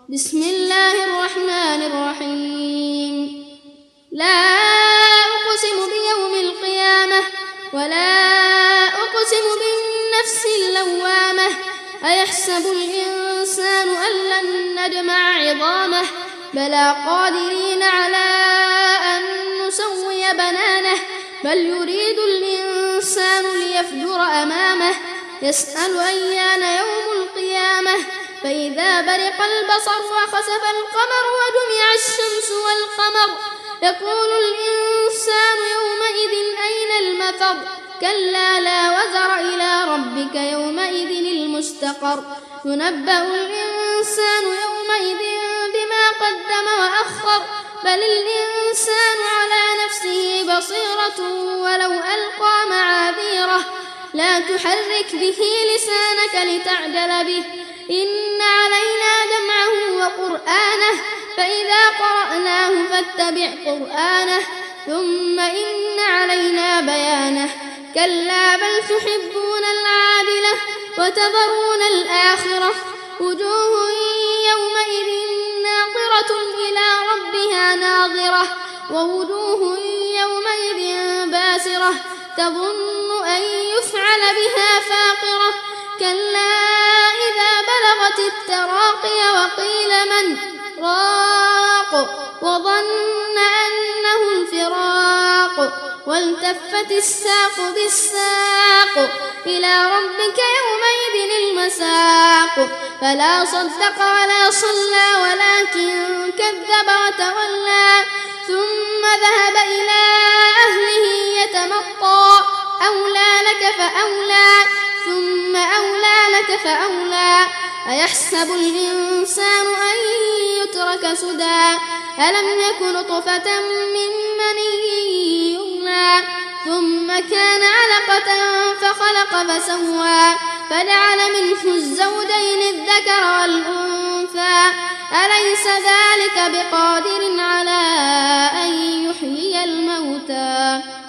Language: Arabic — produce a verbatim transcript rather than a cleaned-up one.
بسم الله الرحمن الرحيم لا أقسم بيوم القيامة ولا أقسم بالنفس اللوامة أيحسب الإنسان أن لن نجمع عظامه بلى قادرين على أن نسوي بنانه بل يريد الإنسان ليفجر أمامه يسأل أيان يوم القيامة فإذا برق البصر وخسف القمر وجمع الشمس والقمر يقول الإنسان يومئذ أين المفر كلا لا وزر إلى ربك يومئذ المستقر ينبأ الإنسان يومئذ بما قدم وأخر بل الإنسان على نفسه بصيرة ولو ألقى معاذيره لا تحرك به لسانك لتعجل به إن علينا جمعه وقرآنه فإذا قرأناه فاتبع قرآنه ثم إن علينا بيانه كلا بل تحبون العاجلة وتذرون الآخرة وجوه يومئذ ناظرة إلى ربها ناظرة ووجوه يومئذ باسرة تظن أن يفعل بها فاقرة كلا إذا بلغت التراقي وقيل من راق وظن أنه الفراق والتفت الساق بالساق إلى ربك يومئذ المساق فلا صدق ولا صلى ولكن كذب وتولى ثم ذهب إلى أهله يتمطى أولى لك فأولى ثم أولى لك فأولى أيحسب الإنسان أن يترك سدى ألم يك نطفة من مني يمنى ثم كان علقة فخلق فسوى فجعل منه الزوجين الذكر والأنثى أليس ذلك بقادر على أن يحيي الموتى